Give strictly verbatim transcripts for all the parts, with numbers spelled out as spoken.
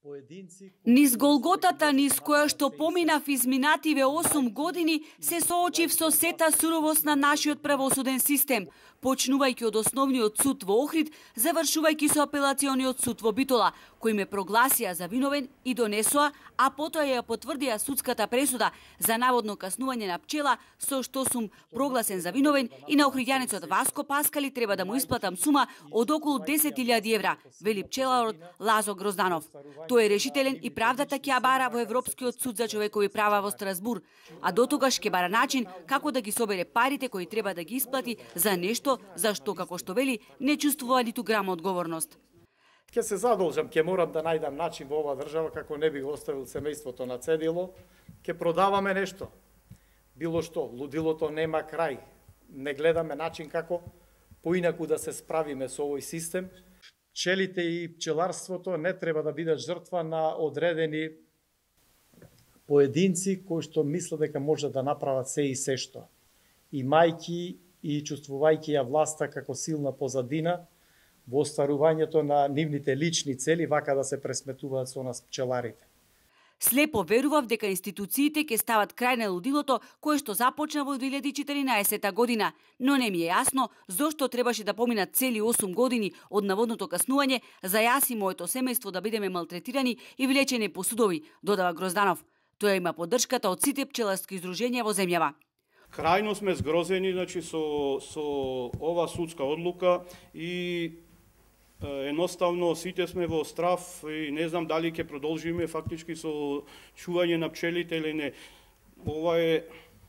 Низ голготата низ која што поминав изминативе осум години, се соочив со сета суровост на нашиот правосуден систем, почнувајќи од основниот суд во Охрид, завршувајќи со апелациониот суд во Битола, кој ме прогласија за виновен и донесоа, а потоа ја потврдија судската пресуда за наводно каснување на пчела, со што сум прогласен за виновен и на охриѓанецот Васко Паскали треба да му исплатам сума од околу десет илјади евра, вели пчеларот Лазо Грозданов. Тој е решителен и правдата ќе ја бара во Европскиот суд за човекови права во Страсбур, а дотогаш ќе бара начин како да ги собере парите кои треба да ги исплати за нешто за што, како што вели, не чувствува ниту грам одговорност. Ќе се задолжам, ќе морам да најдам начин во оваа држава како не би го оставил семејството на цедило, ќе продаваме нешто. Било што, лудилото нема крај. Не гледаме начин како поинаку да се справиме со овој систем. Пчелите и пчеларството не треба да бидат жртва на одредени поединци кои што мислат дека може да направат се и се што. Имајќи и чувствувајќи ја власта како силна позадина во остварувањето на нивните лични цели, вака да се пресметуваат со нас пчеларите. Слепо верував дека институциите ќе стават крај на лудилото кое што започна во две илјади и четиринаесета година, но не ми е јасно зошто требаше да поминат цели осум години од наводното каснување за јас и моето семејство да бидеме малтретирани и влечени по судови, додава Грозданов. Тој има поддршката од сите пчеларски издруженија во земјава. Крајно сме згрозени, значи, со, со ова судска одлука и едноставно сите сме во страв и не знам дали ќе продолжиме фактички со чување на пчелите или не. Ова е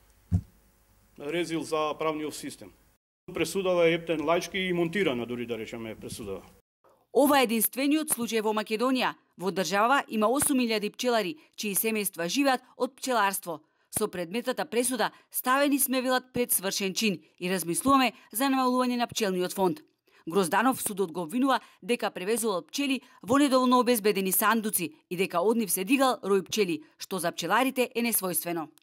резил за правниот систем. Пресудава е ептен лајчки и монтирана, дури да речеме пресудава. Ова е единствениот случај во Македонија. Во држава има осум илјади пчелари, чии семејства живеат од пчеларство. Со предметната пресуда ставени сме велат пред свршен чин и размислуваме за намалување на пчелниот фонд. Грозданов судот го обвинува дека превезувал пчели во недоволно обезбедени сандуци и дека од нив се дигал рој пчели, што за пчеларите е несвојствено.